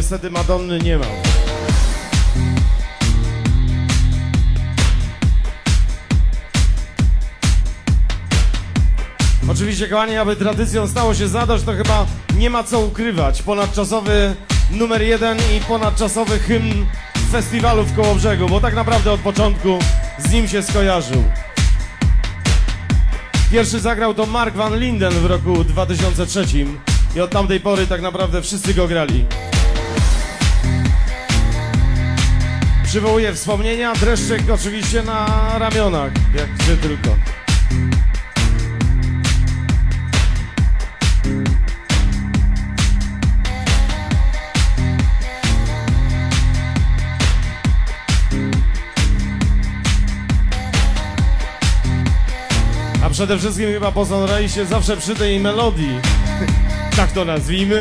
niestety Madonny nie mam. Oczywiście, kochani, aby tradycją stało się zadość, to chyba nie ma co ukrywać. Ponadczasowy numer 1 i ponadczasowy hymn festiwalu w Kołobrzegu, bo tak naprawdę od początku z nim się skojarzył. Pierwszy zagrał to Mark van Linden w roku 2003 i od tamtej pory tak naprawdę wszyscy go grali. Przywołuje wspomnienia, dreszczyk oczywiście na ramionach, jak gdzie tylko. A przede wszystkim chyba postarali się zawsze przy tej melodii, tak to nazwijmy.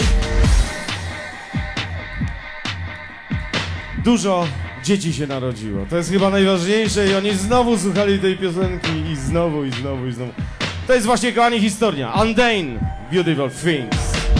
Dużo dzieci się narodziło, to jest chyba najważniejsze i oni znowu słuchali tej piosenki i znowu, i znowu, i znowu. To jest właśnie, kochani, historia. Undane, Beautiful Things.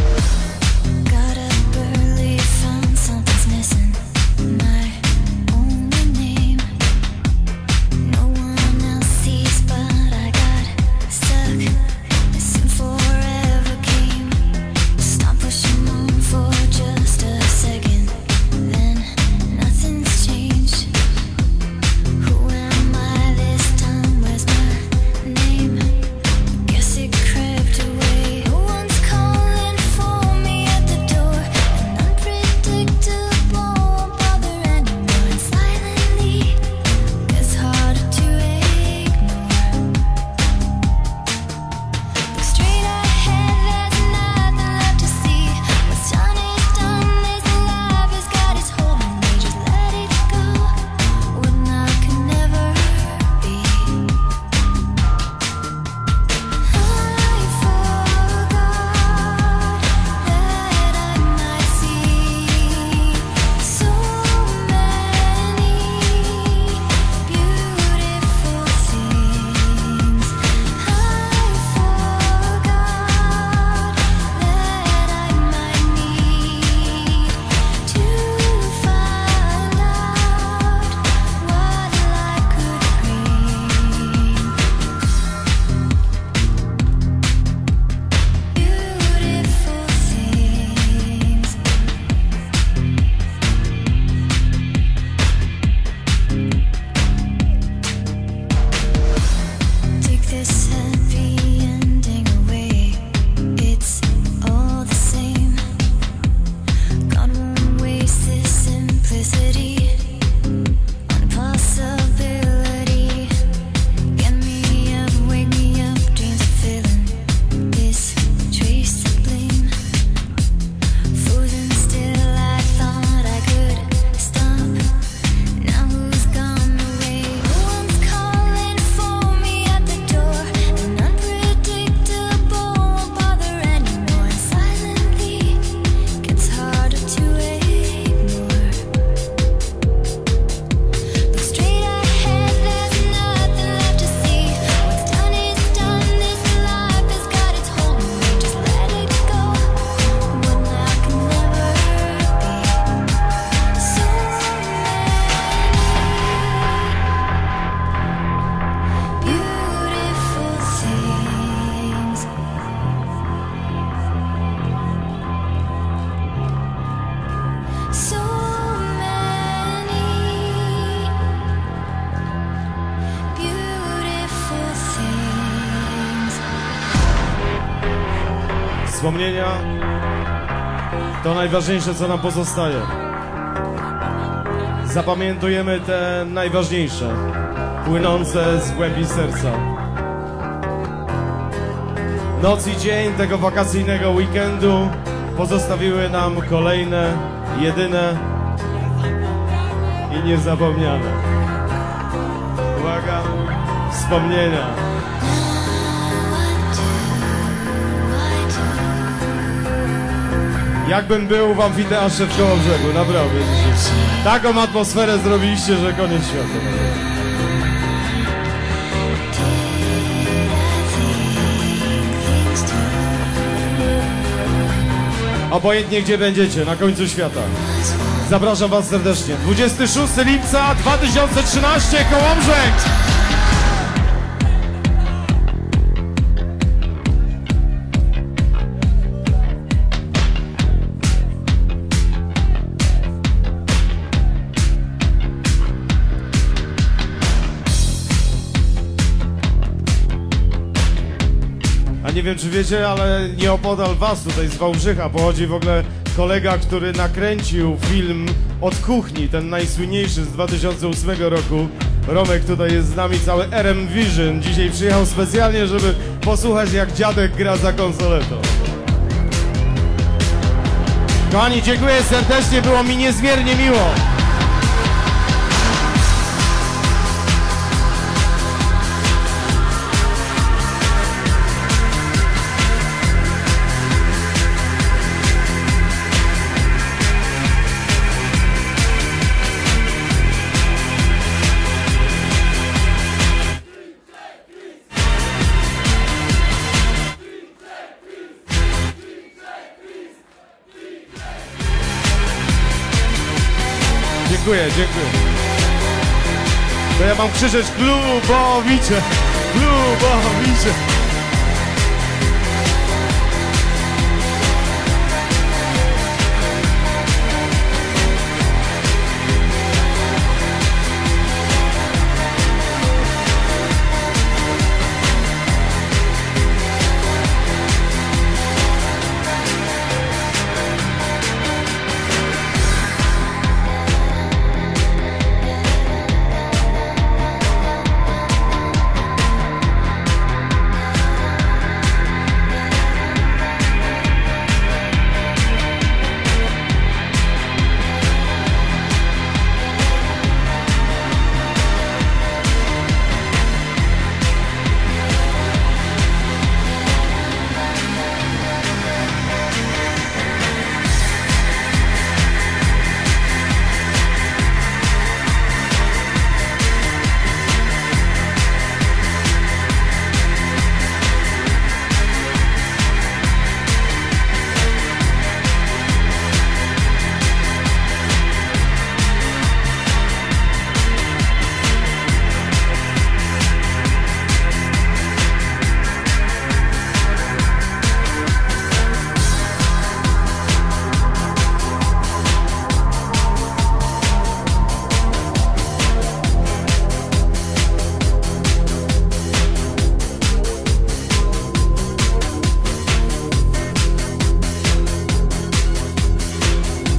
Wspomnienia to najważniejsze, co nam pozostaje. Zapamiętujemy te najważniejsze, płynące z głębi serca. Noc i dzień tego wakacyjnego weekendu pozostawiły nam kolejne, jedyne i niezapomniane. Uwaga, wspomnienia. Jakbym był w amfiteatrze w Kołobrzegu, naprawdę. Taką atmosferę zrobiliście, że koniec świata. Obojętnie gdzie będziecie, na końcu świata. Zapraszam was serdecznie. 26 lipca 2013, Kołobrzeg! A nie wiem czy wiecie, ale nieopodal was tutaj z Wałbrzycha pochodzi w ogóle kolega, który nakręcił film Od kuchni, ten najsłynniejszy z 2008 roku. Romek tutaj jest z nami, cały RM Vision. Dzisiaj przyjechał specjalnie, żeby posłuchać jak dziadek gra za konsoletą. Kochani, dziękuję serdecznie, było mi niezmiernie miło. Dziękuję, dziękuję. To ja mam krzyczeć Klubowicze, Klubowicze.